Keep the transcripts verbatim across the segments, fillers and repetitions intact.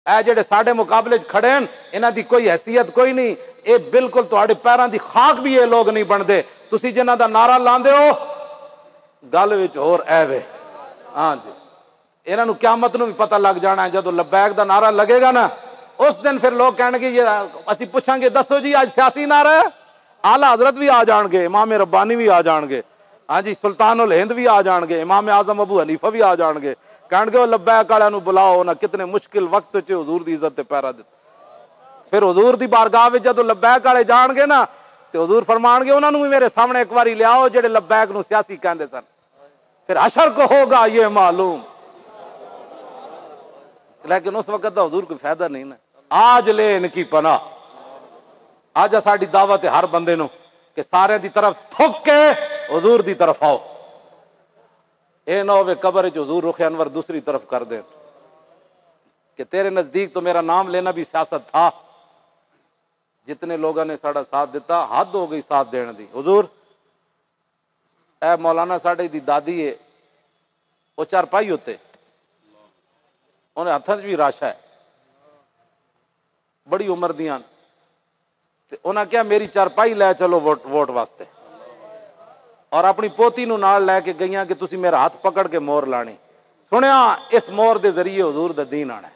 اے جڑے ساڈے مقابلے کھڑے ہیں انہاں دی کوئی حیثیت کوئی نہیں، اے بالکل تہاڈے پیراں دی خاک بھی یہ لوگ نہیں بنتے۔ تسی جنہاں دا نعرہ لاندے ہو گل وچ ہور عیب ہے۔ ہاں جی، انہاں نو قیامت نو بھی پتہ لگ جانا ہے، جدو لبیک دا نعرہ لگے گا نا اس دن پھر لوگ کہنے گے یہ اسی پوچھیں گے دسو جی آج سیاسی نعرہ ہے، اعلیٰ حضرت بھی آ جان گے، امام ربانی بھی آ جان گے، ہاں جی سلطان الہند بھی آ جان گے، امام اعظم ابو حنیفہ بھی آ جان گے، کہن گے وہ لبیک والے نو بلاؤ نا، کتنے مشکل وقت چ حضور دی عزت تے پیرا دتا۔ پھر حضور دی بارگاہ وچ جدو لبیک والے جان گے نا تے حضور فرمان گے انہاں نو بھی میرے سامنے ایک واری لیاؤ جڑے لبیک نو سیاسی کہندے سن، پھر حشر کو ہوگا یہ معلوم۔ لیکن اس وقت دا حضور کوئی فائدہ نہیں نا۔ آج لے ان کی پناہ، آج ساڈی دعوت ہے ہر بندے نو کہ سارے دی طرف تھک کے حضور دی طرف آؤ، اے نہ ہوے قبر وچ حضور رخ انور دوسری طرف کر دیں کہ تیرے نزدیک تو میرا نام لینا بھی سیاست تھا۔ جتنے لوگوں نے ساڈا ساتھ دیتا حد ہو گئی ساتھ دینے دی۔ حضور اے مولانا ساڈے دی دادی ہے، وہ چارپائی ہوتے انہیں ہاتھوں بھی راشا ہے، بڑی عمر دیاں، انہاں کیا میری چارپائی لے چلو ووٹ ووٹ واسطے، اور اپنی پوتی نو نال لے کے گئیاں کہ تسی میرا ہاتھ پکڑ کے مور لانی۔ سنیا اس مور دے ذریعے حضور دا دین آنا ہے۔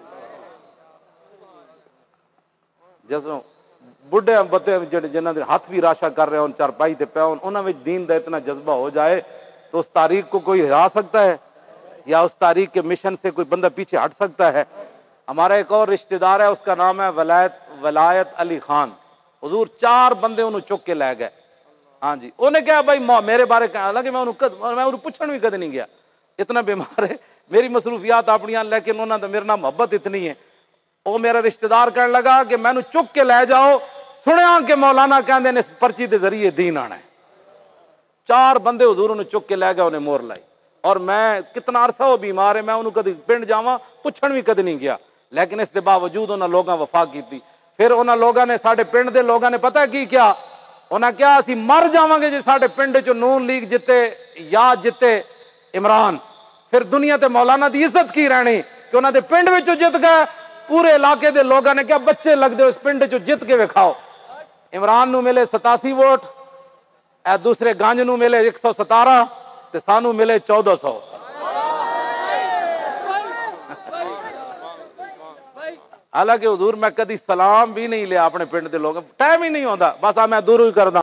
جسوں بڈھے بتے جنہاں دے ہاتھ بھی راشا کر رہے ہوں چارپائی تے پیا ہون، انہاں وچ دین دا اتنا جذبہ ہو جائے تو اس تاریخ کو کوئی ہرا سکتا ہے یا اس تاریخ کے مشن سے کوئی بندہ پیچھے ہٹ سکتا ہے؟ ہمارا ایک اور رشتہ دار ہے، اس کا نام ہے ولایت ولایت علی خان۔ حضور چار بندے انہوں چک کے لے گئے، ہاں جی، انہیں کہا بھائی میرے بارے کہا، حالانکہ میں انہوں میں انہوں پوچھن بھی کدے نہیں گیا، اتنا بیمار ہے، میری مصروفیات اپنی، لیکن انہوں نے میرے نام محبت اتنی ہے۔ وہ میرا رشتہ دار کہنے لگا کہ میں چک کے لے جاؤ، سنیا کہ مولانا کہندے نے اس پرچی دے ذریعے دین آنا ہے۔ چار بندے حضور انہوں چک کے لے گئے، انہیں مور لائی، اور میں کتنا عرصہ وہ بیمار ہے، میں انہوں کدی پنڈ جاواں پوچھن بھی کدی نہیں گیا، لیکن اس دے باوجود انہوں لوگاں وفا کیتی۔ پھر انہوں لوگاں نے ساڈے پنڈ دے لوگاں نے پتہ کی کیا، انہاں کیا اسی مر جاواں گے جے ساڈے پنڈ چ نون لیگ جتے یا جتے عمران، پھر دنیا تے مولانا دی عزت کی رہنی کہ انہاں دے پنڈ وچ جت گئے۔ پورے علاقے دے لوگاں نے کیا بچے لگ دے اس پنڈ چ جت کے وکھاؤ۔ عمران نو ملے ستاسی ووٹ، اے دوسرے گانج نو ملے ایک سو ستارہ تے سانو ملے چودہ سو۔ حالانکہ حضور میں کدی سلام بھی نہیں لیا اپنے پنڈ دے لوگوں، ٹائم ہی نہیں ہوندا، بس آ میں دوروں ہی کردا